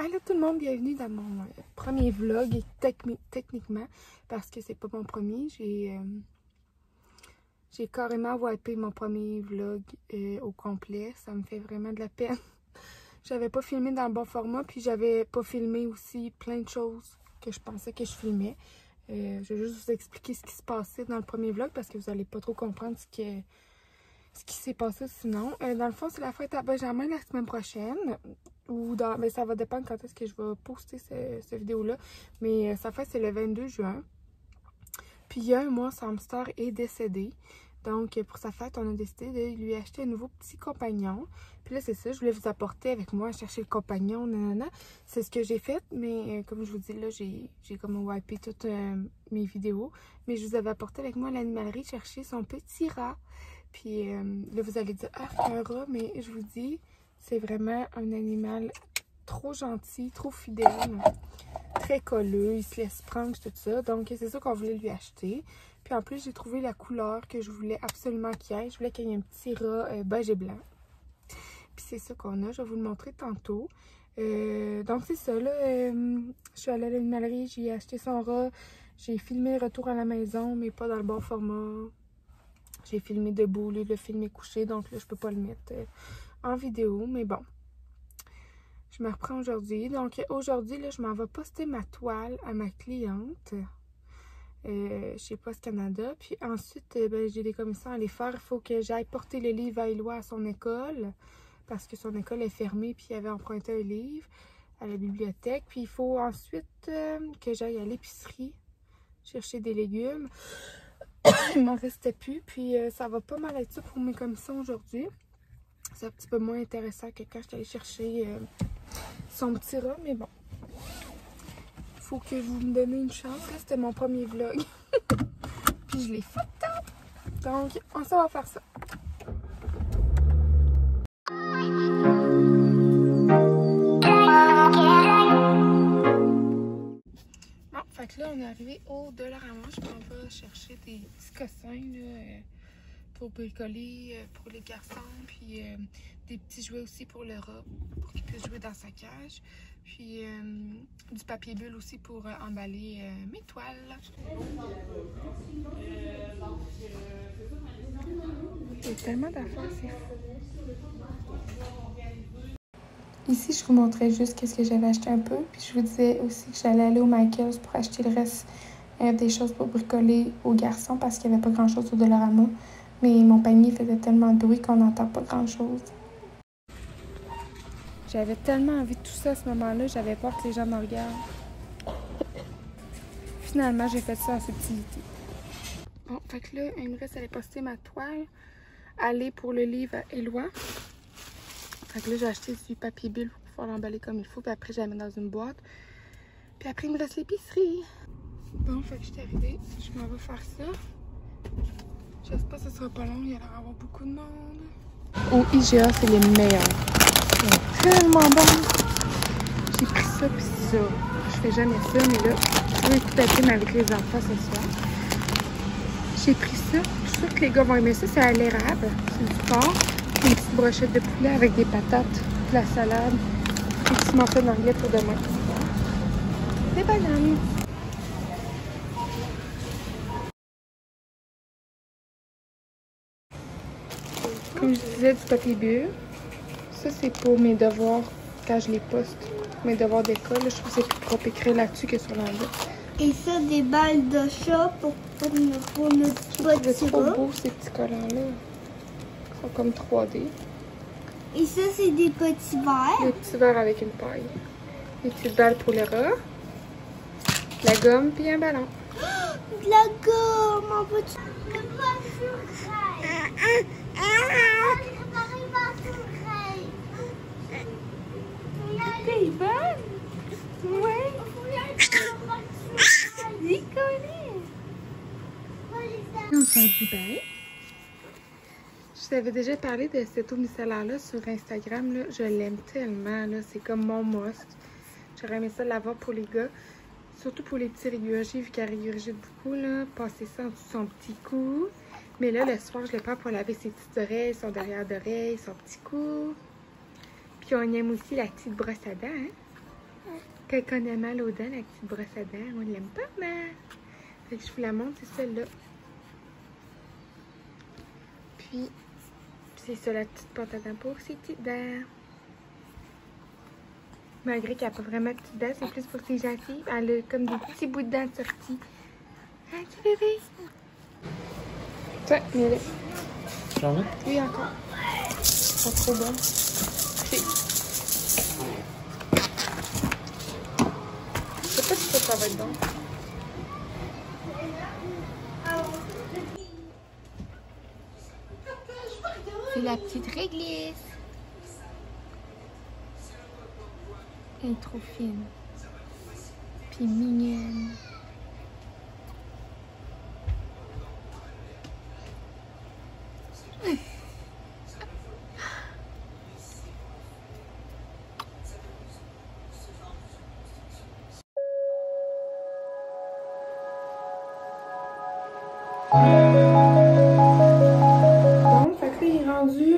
Allô tout le monde, bienvenue dans mon premier vlog, techniquement, parce que c'est pas mon premier. J'ai carrément wipé mon premier vlog au complet. Ça me fait vraiment de la peine. J'avais pas filmé dans le bon format, puis j'avais pas filmé aussi plein de choses que je pensais que je filmais. Je vais juste vous expliquer ce qui se passait dans le premier vlog, parce que vous allez pas trop comprendre ce qui s'est passé sinon. Dans le fond, c'est la fête à Benjamin la semaine prochaine. Mais ça va dépendre quand est-ce que je vais poster cette vidéo-là. Mais sa fête, c'est le 22 juin. Puis il y a un mois, son hamster est décédé. Donc, pour sa fête, on a décidé de lui acheter un nouveau petit compagnon. Puis là, c'est ça, je voulais vous apporter avec moi, chercher le compagnon, nanana. C'est ce que j'ai fait, mais comme je vous dis, là, j'ai comme wipé toutes mes vidéos. Mais je vous avais apporté avec moi à l'animalerie chercher son petit rat. Puis là, vous allez dire, ah, un rat, mais je vous dis, c'est vraiment un animal trop gentil, trop fidèle, très colleux, il se laisse prendre, tout ça. Donc, c'est ça qu'on voulait lui acheter. Puis en plus, j'ai trouvé la couleur que je voulais absolument qu'il y ait. Je voulais qu'il y ait un petit rat beige et blanc. Puis c'est ça qu'on a, je vais vous le montrer tantôt. Donc c'est ça, là, je suis allée à l'animalerie, j'ai acheté son rat. J'ai filmé le retour à la maison, mais pas dans le bon format. J'ai filmé debout, au lieu de le filmer couché, donc là, je peux pas le mettre en vidéo, mais bon. Je me reprends aujourd'hui. Donc aujourd'hui, là, je m'en vais poster ma toile à ma cliente chez Post Canada. Puis ensuite, ben, j'ai des commissions à aller faire. Il faut que j'aille porter le livre à Éloi à son école, parce que son école est fermée, puis il avait emprunté un livre à la bibliothèque. Puis il faut ensuite que j'aille à l'épicerie chercher des légumes. Il m'en restait plus, puis ça va pas mal être ça pour mes commissions aujourd'hui. C'est un petit peu moins intéressant que quand je suis allée chercher son petit rat, mais bon. Faut que vous me donnez une chance. Là, c'était mon premier vlog. Puis je l'ai fait. Donc, on s'en va faire ça. Bon, fait que là, on est arrivé au Dollarama. Je m'en vais chercher des petits cossins, là, pour bricoler pour les garçons, puis des petits jouets aussi pour le rat, pour qu'il puisse jouer dans sa cage, puis du papier bulle aussi pour emballer mes toiles. Il y a tellement d'affaires, c'est fou. Ici, je vous montrais juste qu'est-ce que j'avais acheté un peu, puis je vous disais aussi que j'allais aller au Michaels pour acheter le reste des choses pour bricoler aux garçons, parce qu'il n'y avait pas grand-chose au Dollarama. Mais mon panier faisait tellement de bruit qu'on n'entend pas grand-chose. J'avais tellement envie de tout ça à ce moment-là, j'avais peur que les gens me regardent. Finalement, j'ai fait ça en subtilité. Bon, fait que là, il me reste à aller poster ma toile, aller pour le livre à Éloi. Fait que là, j'ai acheté du papier bulle pour pouvoir l'emballer comme il faut, puis après, je la mets dans une boîte. Puis après, il me reste l'épicerie. Bon, fait que je suis arrivée, je m'en vais faire ça. J'espère que ce sera pas long, il y a l'air d'avoir beaucoup de monde. Au IGA, c'est les meilleurs. C'est tellement bon. J'ai pris ça puis ça. Je fais jamais ça, mais là, je vais écouter un film avec les enfants ce soir. J'ai pris ça. Je suis sûre que les gars vont aimer ça. C'est à l'érable. C'est du porc. Une petite brochette de poulet avec des patates, de la salade. Des petits morceaux d'anglais pour demain. Des bananes. Comme je disais, du papier bulle. Ça, c'est pour mes devoirs quand je les poste. Mes devoirs d'école. Je trouve que c'est plus propre écrire là-dessus que sur l'enveloppe. Et ça, des balles de chat pour notre petit C'est trop beau, ces petits collants-là. Ils sont comme 3D. Et ça, c'est des petits verres. Des petits verres avec une paille. Des petites balles pour le rat. La gomme, puis un ballon. De la gomme, en petit. T'es bonne? Ouais. On s'en dit bien. Je t'avais déjà parlé de cette eau micellaire-là sur Instagram. Là. Je l'aime tellement. C'est comme mon must. J'aurais aimé ça l'avoir pour les gars. Surtout pour les petits régurgités, vu qu'elle régurgite beaucoup. Là. Passer ça en dessous de son petit cou. Mais là, le soir, je le prends pour laver ses petites oreilles, son derrière d'oreille, son petit cou. Puis on aime aussi la petite brosse à dents. Hein? Quand on a mal aux dents, la petite brosse à dents, on l'aime pas mal. Fait que je vous la montre, c'est celle-là. Puis, c'est ça la petite pâte à dents pour ses petites dents. Malgré qu'elle n'a pas vraiment de petites dents, c'est plus pour ses gencives. Elle a comme des petits bouts de dents sortis. Hein, petit bébé? Toi, mets-le. J'en veux? Oui, encore. Elles sont trop bonnes. Je sais pas si ça va être bon. C'est la petite réglisse. Elle est trop fine. Puis mignonne. Bon, fait que là, il est rendu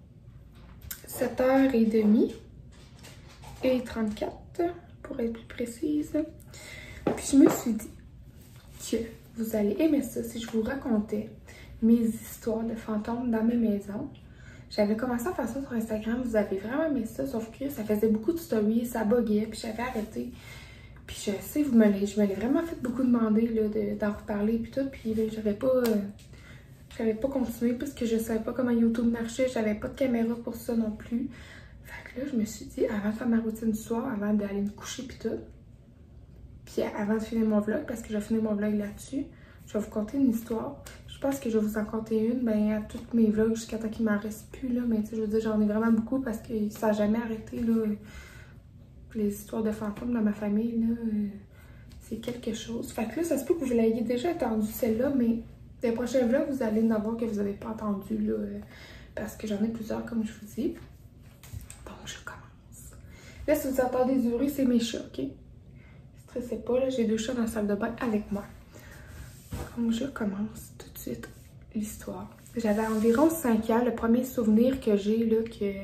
7h30 et 34 pour être plus précise. Puis je me suis dit que vous allez aimer ça si je vous racontais mes histoires de fantômes dans mes maisons. J'avais commencé à faire ça sur Instagram, vous avez vraiment aimé ça, sauf que ça faisait beaucoup de stories, ça buguait, puis j'avais arrêté. Puis je sais, je me l'ai vraiment fait beaucoup demander d'en reparler puis tout, puis là, j'avais pas continué parce que je savais pas comment YouTube marchait, j'avais pas de caméra pour ça non plus. Fait que là, je me suis dit, avant de faire ma routine du soir, avant d'aller me coucher puis tout, puis avant de finir mon vlog, parce que je vais finir mon vlog là-dessus, je vais vous conter une histoire. Je pense que je vais vous en compter une, ben à tous mes vlogs jusqu'à temps qu'il m'en reste plus, là. Mais tu sais, je veux dire, j'en ai vraiment beaucoup parce que ça n'a jamais arrêté, là. Les histoires de fantômes dans ma famille, là, c'est quelque chose. Fait que là, ça se peut que vous l'ayez déjà entendu celle-là, mais les prochains vlogs, vous allez en avoir que vous n'avez pas entendu, là, parce que j'en ai plusieurs, comme je vous dis. Donc, je commence. Là, si vous entendez du bruit, c'est mes chats, ok? Stressez pas, là, j'ai 2 chats dans la salle de bain avec moi. Donc, je commence tout de suite l'histoire. J'avais environ 5 ans, le premier souvenir que j'ai, là,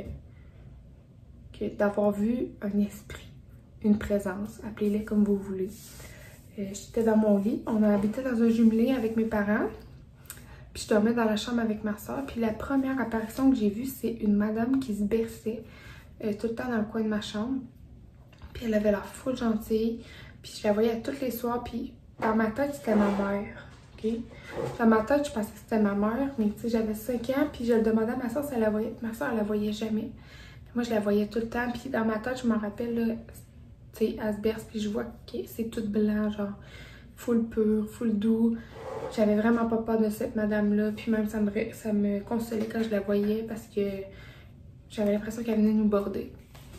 d'avoir vu un esprit, une présence, appelez-les comme vous voulez. J'étais dans mon lit, on habitait dans un jumelé avec mes parents, puis je dormais dans la chambre avec ma soeur, puis la première apparition que j'ai vue, c'est une madame qui se berçait tout le temps dans le coin de ma chambre, puis elle avait l'air full gentille, puis je la voyais tous les soirs, puis dans ma tête, c'était ma mère, ok? Dans ma tête, je pensais que c'était ma mère, mais tu sais, j'avais 5 ans, puis je le demandais à ma soeur si elle la voyait, ma soeur, elle la voyait jamais. Moi, je la voyais tout le temps, puis dans ma tête, je m'en rappelle, là, tu sais, elle se berce, puis je vois que c'est tout blanc, genre, full pur, full doux. J'avais vraiment pas peur de cette madame-là, puis même ça me consolait quand je la voyais, parce que j'avais l'impression qu'elle venait nous border.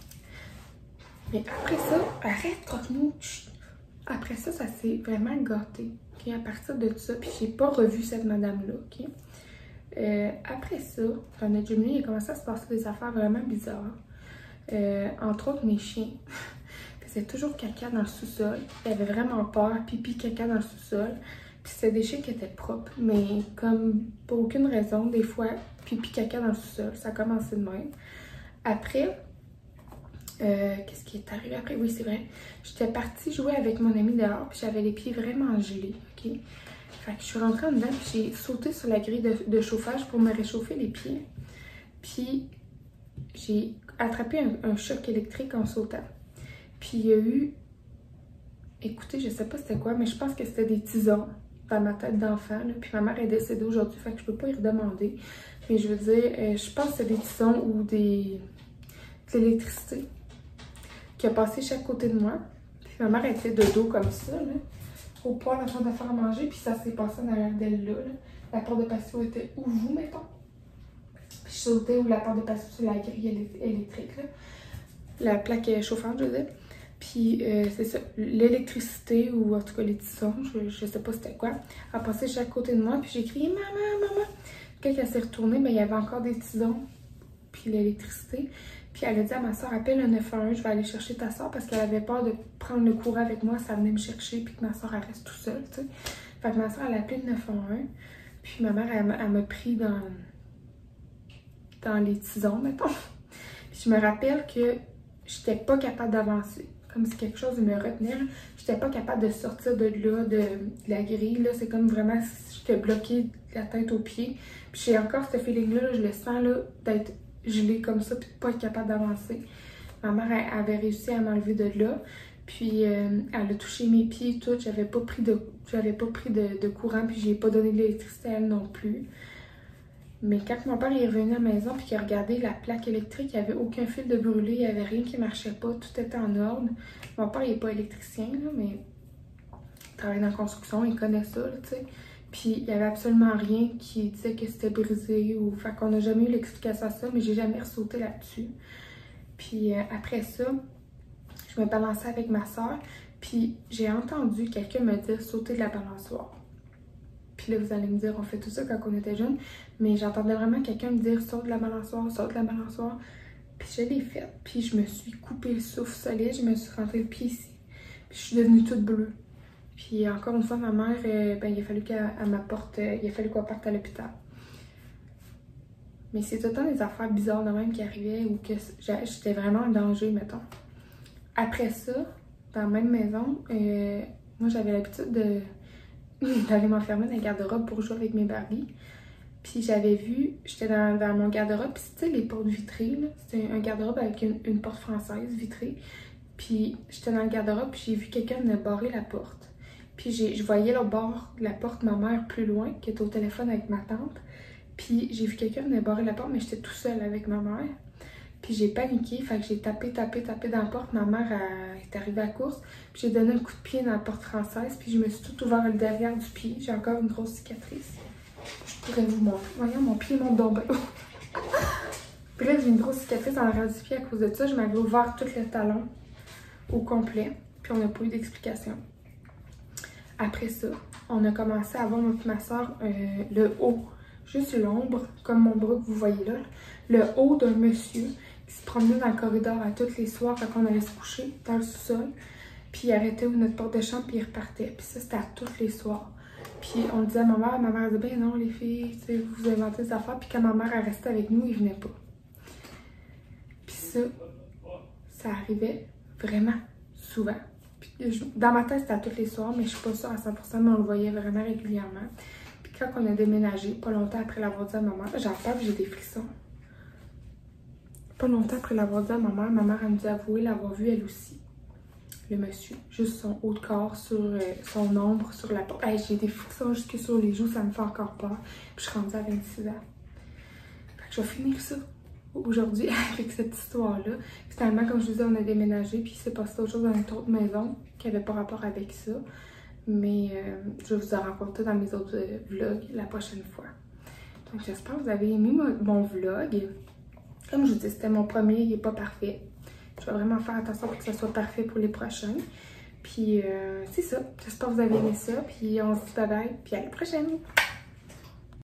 Mais après ça, arrête, croque-nous. Après ça, ça s'est vraiment gâté, ok, à partir de ça, puis j'ai pas revu cette madame-là, ok? Après ça, dans notre jumelé, il a commencé à se passer des affaires vraiment bizarres. Entre autres, mes chiens faisaient toujours caca dans le sous-sol. Ils avaient vraiment peur, pipi, caca dans le sous-sol. Puis c'était des chiens qui étaient propres, mais comme pour aucune raison, des fois, pipi, caca dans le sous-sol. Ça a commencé de même. Après, qu'est-ce qui est arrivé après? Oui, c'est vrai. J'étais partie jouer avec mon ami dehors, puis j'avais les pieds vraiment gelés, ok? Fait que je suis rentrée en dedans, puis j'ai sauté sur la grille de chauffage pour me réchauffer les pieds. Puis j'ai attrapé un choc électrique en sautant. Puis il y a eu, écoutez, je sais pas c'était quoi, mais je pense que c'était des tisons dans ma tête d'enfant. Puis ma mère est décédée aujourd'hui, fait que je peux pas y redemander. Mais je veux dire, je pense que c'est des tisons ou de l'électricité qui a passé chaque côté de moi. Puis ma mère était de dos comme ça, là, au poêle en train de faire à manger, puis ça s'est passé dans l'air d'elle là. La porte de patio était où vous, mettons. Puis je sautais où la porte de patio sur la grille électrique, là. La plaque chauffante, je veux dire. Puis c'est ça, l'électricité, ou en tout cas les tissons, je sais pas c'était quoi, a passé chaque côté de moi, puis j'ai crié « Maman, maman ». Quand elle s'est retournée, ben, il y avait encore des tisons, puis l'électricité. Puis elle a dit à ma soeur, appelle le 911, je vais aller chercher ta soeur, parce qu'elle avait peur de prendre le courant avec moi, ça venait me chercher, puis que ma soeur elle reste toute seule, tu sais. Fait que ma soeur, elle a appelé le 911, puis ma mère, elle m'a pris dans les tisons, mettons. Puis je me rappelle que j'étais pas capable d'avancer. comme si quelque chose me retenait. J'étais pas capable de sortir de là, de la grille. Là, c'est comme vraiment si j'étais bloquée de la tête aux pieds. Puis j'ai encore ce feeling-là, je le sens là, d'être gelée comme ça, puis de pas être capable d'avancer. Ma mère avait réussi à m'enlever de là. Puis elle a touché mes pieds et tout. J'avais pas pris de courant, puis j'ai pas donné de l'électricité à elle non plus. Mais quand mon père est revenu à la maison puis qu'il a regardé la plaque électrique, il n'y avait aucun fil de brûlé, il n'y avait rien qui marchait pas, tout était en ordre. Mon père, il n'est pas électricien, là, mais il travaille dans la construction, il connaît ça, tu sais. Puis il n'y avait absolument rien qui disait que c'était brisé ou... Fait qu'on n'a jamais eu l'explication à ça, mais j'ai jamais ressauté là-dessus. Puis après ça, je me balançais avec ma soeur, puis j'ai entendu quelqu'un me dire sauter de la balançoire. Puis là, vous allez me dire, on fait tout ça quand on était jeune. Mais j'entendais vraiment quelqu'un me dire, saute de la balançoire, saute de la balançoire. Puis je l'ai fait. Puis je me suis coupé le souffle solide. Je me suis rentré le pied ici. Puis je suis devenue toute bleue. Puis encore une fois, ma mère, il a fallu qu'elle m'apporte, il a fallu qu'on parte à l'hôpital. Mais c'est tout le temps des affaires bizarres de même qui arrivaient ou que j'étais vraiment en danger, mettons. Après ça, dans la même maison, moi j'avais l'habitude d'aller m'enfermer dans le garde-robe pour jouer avec mes Barbies. Puis j'avais vu, j'étais dans mon garde-robe, puis tu sais les portes vitrées, là, c'était un garde-robe avec une porte française vitrée. Puis j'étais dans le garde-robe, puis j'ai vu quelqu'un venir barrer la porte. Puis je voyais le bord de la porte, ma mère plus loin, qui était au téléphone avec ma tante. Puis j'ai vu quelqu'un venir barrer la porte, mais j'étais tout seule avec ma mère. Puis j'ai paniqué, fait que j'ai tapé dans la porte. Ma mère est arrivée à la course. Puis j'ai donné un coup de pied dans la porte française. Puis je me suis tout ouvert le derrière du pied. J'ai encore une grosse cicatrice. Je pourrais vous montrer. Voyons, mon pied monte donc bien. Bref, j'ai une grosse cicatrice dans l'arrière du pied à cause de ça. Je m'avais ouvert tout le talon au complet. Puis on n'a pas eu d'explication. Après ça, on a commencé à voir ma soeur le haut, juste l'ombre, comme mon bras que vous voyez là. Le haut d'un monsieur qui se promenait dans le corridor à tous les soirs quand on allait se coucher dans le sous-sol. Puis il arrêtait où notre porte de chambre puis il repartait. Puis ça, c'était à tous les soirs. Puis on disait à ma mère disait, ben non les filles, vous inventez des affaires. Puis quand ma mère elle restait avec nous, il venait pas. Puis ça arrivait vraiment souvent. Puis dans ma tête, c'était à tous les soirs, mais je suis pas sûre à 100%, mais on le voyait vraiment régulièrement. Puis quand on a déménagé, pas longtemps après l'avoir dit à ma mère, j'en parle, j'ai des frissons. Pas longtemps après l'avoir dit à ma mère elle nous a avoué l'avoir vu elle aussi. Le monsieur, juste son haut de corps sur son ombre sur la porte. Hey, j'ai des frissons jusque sur les joues, ça me fait encore peur. Puis je suis rendue à 26 ans. Fait que je vais finir ça aujourd'hui avec cette histoire-là. Finalement, comme je vous disais, on a déménagé, puis il s'est passé autre chose dans notre autre maison qui n'avait pas rapport avec ça. Mais je vais vous en raconter dans mes autres vlogs la prochaine fois. Donc j'espère que vous avez aimé mon vlog. Comme je vous dis, c'était mon premier, il n'est pas parfait. Je vais vraiment faire attention pour que ça soit parfait pour les prochains. Puis c'est ça. J'espère que vous avez aimé ça. Puis on se dit bye bye. Puis à la prochaine.